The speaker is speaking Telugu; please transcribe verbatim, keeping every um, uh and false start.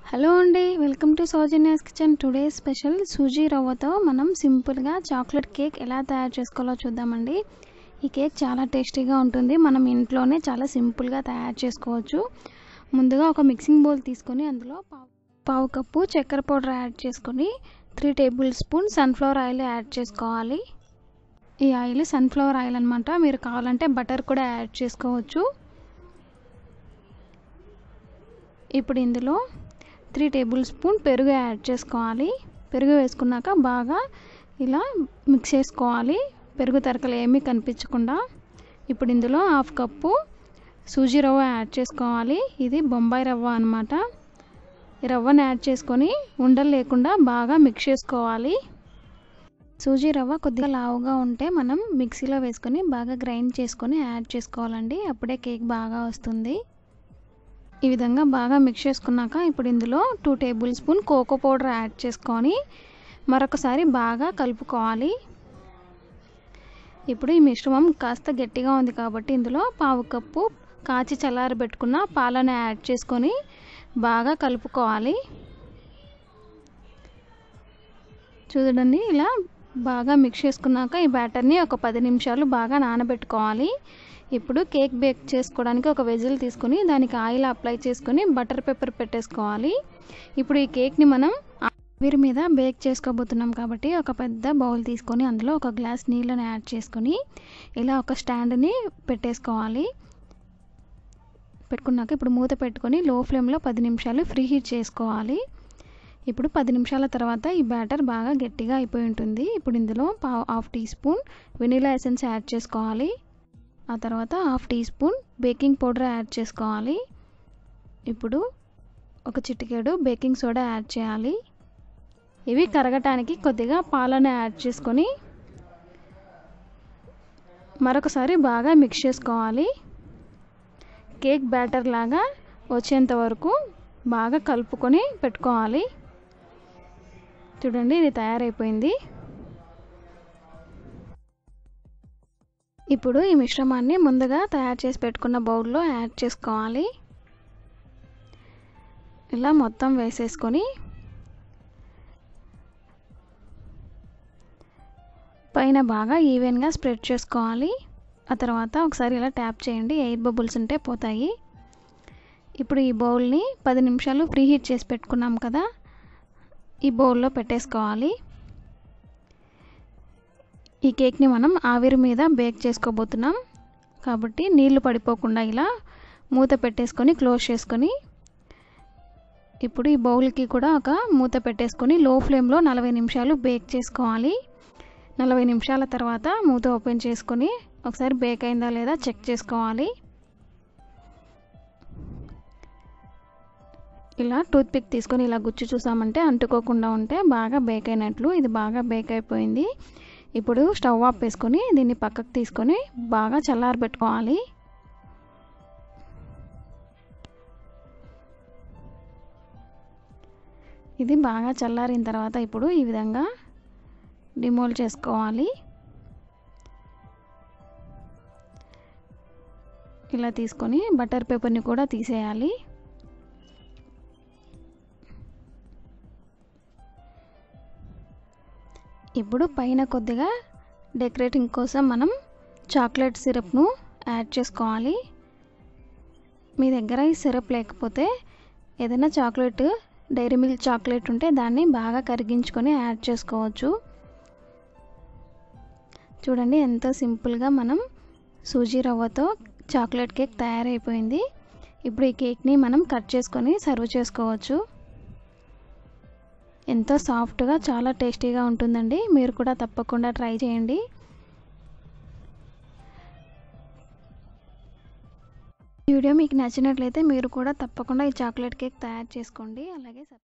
హలో అండి, welcome to Soujanya's kitchen. Today special sooji రవ్వతో మనం సింపుల్గా చాక్లెట్ కేక్ ఎలా తయారు చేసుకోవాలో చూద్దామండి. ఈ కేక్ చాలా టేస్టీగా ఉంటుంది. మనం ఇంట్లోనే చాలా సింపుల్గా తయారు చేసుకోవచ్చు. ముందుగా ఒక మిక్సింగ్ బౌల్ తీసుకొని అందులో పావు పావు కప్పు చక్కెర పౌడర్ యాడ్ చేసుకొని three tablespoon sunflower oil add చేసుకోవాలి. ఈ ఆయిల్ సన్ఫ్లవర్ ఆయిల్ అనమాట. మీరు కావాలంటే బటర్ కూడా యాడ్ చేసుకోవచ్చు. ఇప్పుడు ఇందులో త్రీ టేబుల్ స్పూన్ పెరుగు యాడ్ చేసుకోవాలి. పెరుగు వేసుకున్నాక బాగా ఇలా మిక్స్ చేసుకోవాలి, పెరుగు తరకలు ఏమీ కనిపించకుండా. ఇప్పుడు ఇందులో హాఫ్ కప్పు సూజీ రవ్వ యాడ్ చేసుకోవాలి. ఇది బొంబాయి రవ్వ అనమాట. ఈ రవ్వను యాడ్ చేసుకొని ఉండలు లేకుండా బాగా మిక్స్ చేసుకోవాలి. సూజీ రవ్వ కొద్దిగా లావుగా ఉంటే మనం మిక్సీలో వేసుకొని బాగా గ్రైండ్ చేసుకొని యాడ్ చేసుకోవాలండి. అప్పుడే కేక్ బాగా వస్తుంది. ఈ విధంగా బాగా మిక్స్ చేసుకున్నాక ఇప్పుడు ఇందులో two tablespoon cocoa powder add చేసుకొని మరొకసారి బాగా కలుపుకోవాలి. ఇప్పుడు ఈ మిశ్రమం కాస్త గట్టిగా ఉంది కాబట్టి ఇందులో పావు కప్పు కాచి చల్లారబెట్టుకున్న పాలను యాడ్ చేసుకొని బాగా కలుపుకోవాలి. చూడండి, ఇలా బాగా మిక్స్ చేసుకున్నాక ఈ బ్యాటర్ని ఒక పది నిమిషాలు బాగా నానబెట్టుకోవాలి. ఇప్పుడు కేక్ బేక్ చేసుకోవడానికి ఒక వెజిల్ తీసుకొని దానికి ఆయిల్ అప్లై చేసుకొని బటర్ పేపర్ పెట్టేసుకోవాలి. ఇప్పుడు ఈ కేక్ని మనం ఆవిరి మీద బేక్ చేసుకోబోతున్నాం కాబట్టి ఒక పెద్ద బౌల్ తీసుకొని అందులో ఒక గ్లాస్ నీళ్ళని యాడ్ చేసుకొని ఇలా ఒక స్టాండ్ని పెట్టేసుకోవాలి. పెట్టుకున్నాక ఇప్పుడు మూత పెట్టుకొని లో ఫ్లేమ్లో పది నిమిషాలు ఫ్రీ హీట్ చేసుకోవాలి. ఇప్పుడు పది నిమిషాల తర్వాత ఈ బ్యాటర్ బాగా గట్టిగా అయిపోయి ఉంటుంది. ఇప్పుడు ఇందులో పావు half teaspoon vanilla essence add చేసుకోవాలి. ఆ తర్వాత half teaspoon baking powder add చేసుకోవాలి. ఇప్పుడు ఒక చిటికెడు బేకింగ్ సోడా యాడ్ చేయాలి. ఇవి కరగటానికి కొద్దిగా పాలను యాడ్ చేసుకొని మరొకసారి బాగా మిక్స్ చేసుకోవాలి. కేక్ బ్యాటర్ లాగా వచ్చేంత వరకు బాగా కలుపుకొని పెట్టుకోవాలి. చూడండి, ఇది తయారైపోయింది. ఇప్పుడు ఈ మిశ్రమాన్ని ముందుగా తయారు చేసి పెట్టుకున్న బౌల్లో యాడ్ చేసుకోవాలి. ఇలా మొత్తం వేసేసుకొని పైన బాగా ఈవెన్గా స్ప్రెడ్ చేసుకోవాలి. ఆ తర్వాత ఒకసారి ఇలా ట్యాప్ చేయండి, ఎయిర్ బబుల్స్ ఉంటే పోతాయి. ఇప్పుడు ఈ బౌల్ని పది నిమిషాలు ప్రీ హీట్ చేసి పెట్టుకున్నాం కదా, ఈ బౌల్లో పెట్టేసుకోవాలి. ఈ కేక్ని మనం ఆవిరి మీద బేక్ చేసుకోబోతున్నాం కాబట్టి నీళ్లు పడిపోకుండా ఇలా మూత పెట్టేసుకొని క్లోజ్ చేసుకొని ఇప్పుడు ఈ బౌల్కి కూడా ఒక మూత పెట్టేసుకొని లో ఫ్లేమ్లో నలభై నిమిషాలు బేక్ చేసుకోవాలి. నలభై నిమిషాల తర్వాత మూత ఓపెన్ చేసుకొని ఒకసారి బేక్ అయిందా లేదా చెక్ చేసుకోవాలి. ఇలా టూత్ పిక్ తీసుకొని ఇలా గుచ్చి చూసామంటే అంటుకోకుండా ఉంటే బాగా బేక్ అయినట్లు. ఇది బాగా బేక్ అయిపోయింది. ఇప్పుడు స్టవ్ ఆఫ్ వేసుకొని దీన్ని పక్కకు తీసుకొని బాగా చల్లారబెట్టుకోవాలి. ఇది బాగా చల్లారిన తర్వాత ఇప్పుడు ఈ విధంగా డిమోల్డ్ చేసుకోవాలి. ఇలా తీసుకొని బటర్ పేపర్ని కూడా తీసేయాలి. ఇప్పుడు పైన కొద్దిగా డెకరేటింగ్ కోసం మనం చాక్లెట్ సిరప్ను యాడ్ చేసుకోవాలి. మీ దగ్గర ఈ సిరప్ లేకపోతే ఏదైనా చాక్లెట్, డైరీ మిల్క్ చాక్లెట్ ఉంటే దాన్ని బాగా కరిగించుకొని యాడ్ చేసుకోవచ్చు. చూడండి, ఎంతో సింపుల్గా మనం సూజీ రవ్వతో చాక్లెట్ కేక్ తయారైపోయింది. ఇప్పుడు ఈ కేక్ని మనం కట్ చేసుకొని సర్వ్ చేసుకోవచ్చు. ఎంతో సాఫ్ట్గా చాలా టేస్టీగా ఉంటుందండి. మీరు కూడా తప్పకుండా ట్రై చేయండి. ఈ వీడియో మీకు నచ్చినట్లయితే మీరు కూడా తప్పకుండా ఈ చాక్లెట్ కేక్ తయారు చేసుకోండి. అలాగే